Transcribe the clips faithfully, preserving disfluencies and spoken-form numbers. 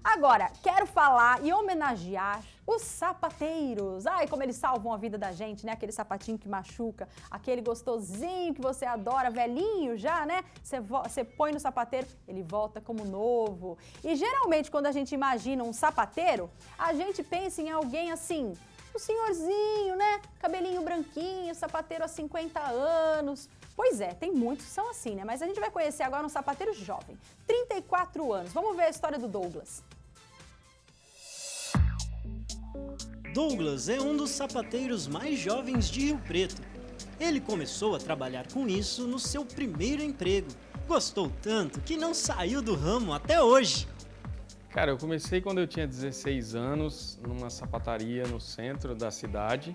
Agora, quero falar e homenagear os sapateiros. Ai, como eles salvam a vida da gente, né? Aquele sapatinho que machuca, aquele gostosinho que você adora, velhinho já, né? Você, você põe no sapateiro, ele volta como novo. E geralmente, quando a gente imagina um sapateiro, a gente pensa em alguém assim, um senhorzinho, né? Cabelinho branquinho, sapateiro há cinquenta anos. Pois é, tem muitos que são assim, né? Mas a gente vai conhecer agora um sapateiro jovem, trinta e quatro anos. Vamos ver a história do Douglas. Douglas é um dos sapateiros mais jovens de Rio Preto. Ele começou a trabalhar com isso no seu primeiro emprego. Gostou tanto que não saiu do ramo até hoje. Cara, eu comecei quando eu tinha dezesseis anos, numa sapataria no centro da cidade.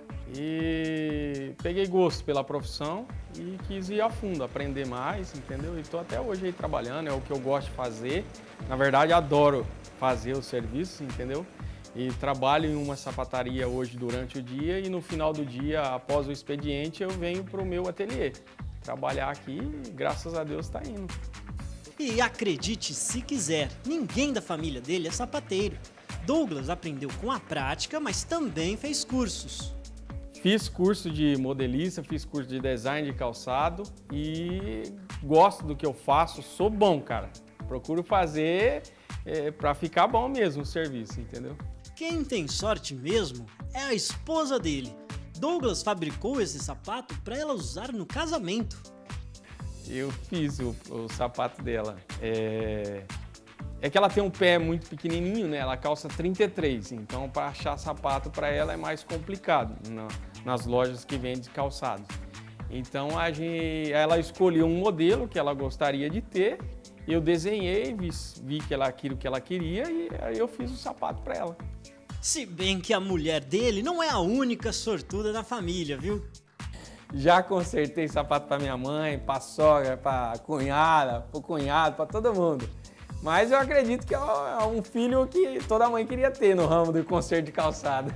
E peguei gosto pela profissão e quis ir a fundo, aprender mais, entendeu? E estou até hoje aí trabalhando, é o que eu gosto de fazer. Na verdade, adoro fazer os serviços, entendeu? E trabalho em uma sapataria hoje durante o dia e no final do dia, após o expediente, eu venho para o meu ateliê. Trabalhar aqui e graças a Deus está indo. E acredite se quiser, ninguém da família dele é sapateiro. Douglas aprendeu com a prática, mas também fez cursos. Fiz curso de modelista, fiz curso de design de calçado e gosto do que eu faço, sou bom, cara. Procuro fazer é, para ficar bom mesmo o serviço, entendeu? Quem tem sorte mesmo é a esposa dele. Douglas fabricou esse sapato para ela usar no casamento. Eu fiz o, o sapato dela. É... é que ela tem um pé muito pequenininho, né? Ela calça trinta e três, então para achar sapato para ela é mais complicado na, nas lojas que vendem calçados. Então a gente, ela escolheu um modelo que ela gostaria de ter, eu desenhei, vi, vi que ela, aquilo que ela queria e aí eu fiz o sapato para ela. Se bem que a mulher dele não é a única sortuda da família, viu? Já consertei sapato para minha mãe, para sogra, para cunhada, para o cunhado, para todo mundo. Mas eu acredito que é um filho que toda mãe queria ter no ramo do conserto de calçado.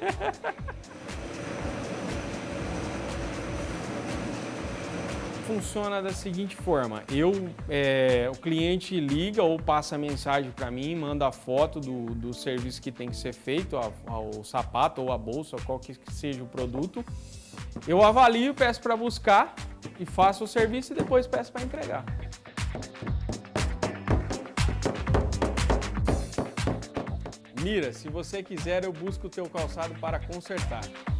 Funciona da seguinte forma, eu, é, o cliente liga ou passa mensagem para mim, manda a foto do, do serviço que tem que ser feito, ao, ao sapato ou a bolsa, qualquer que seja o produto. Eu avalio, peço para buscar e faço o serviço e depois peço para entregar. Mira, se você quiser, eu busco o teu calçado para consertar.